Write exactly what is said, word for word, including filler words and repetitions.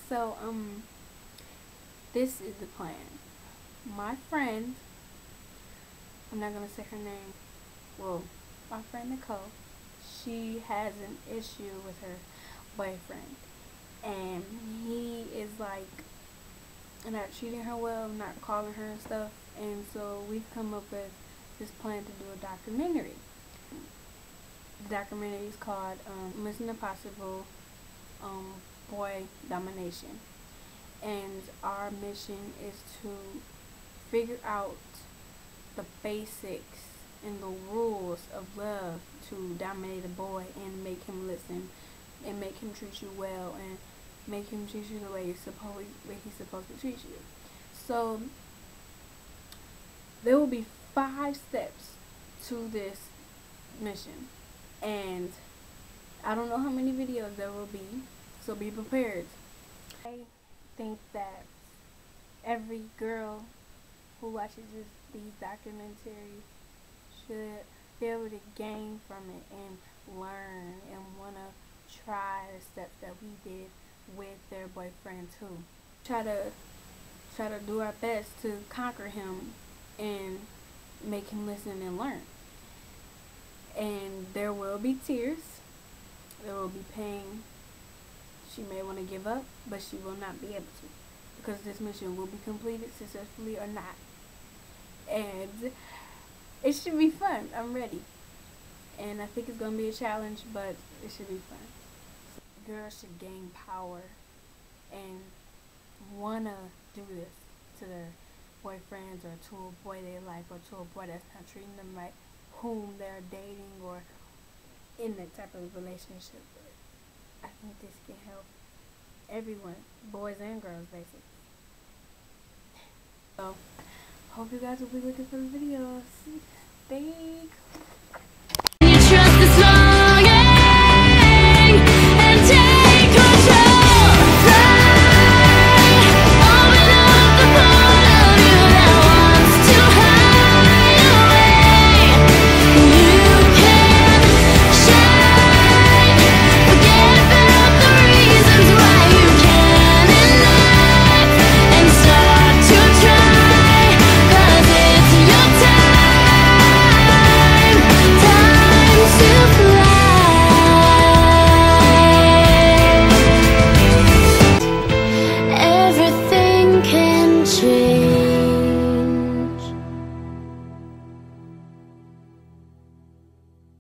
So, um, this is the plan. My friend, I'm not gonna say her name, well, my friend Nicole, she has an issue with her boyfriend. And he is like not treating her well, not calling her and stuff. And so we've come up with this plan to do a documentary. The documentary is called um, Mission Impossible, um, Boy Domination. And our mission is to figure out the basics and the rules of love to dominate a boy and make him listen and make him treat you well and make him treat you the way he's supposed way he's supposed to treat you. So there will be five steps to this mission, and I don't know how many videos there will be, so be prepared. I think that every girl who watches this, these documentaries should be able to gain from it and learn and want to try the steps that we did with their boyfriend too. Try to try to do our best to conquer him and make him listen and learn. And there will be tears, there will be pain. She may want to give up, but she will not be able to, because this mission will be completed successfully or not. And it should be fun. I'm ready. And I think it's going to be a challenge, but it should be fun. Girls should gain power and want to do this to their boyfriends or to a boy they like or to a boy that's not treating them right, whom they're dating or in that type of relationship with. I think this can help everyone, boys and girls, basically. So, hope you guys will be looking for the videos.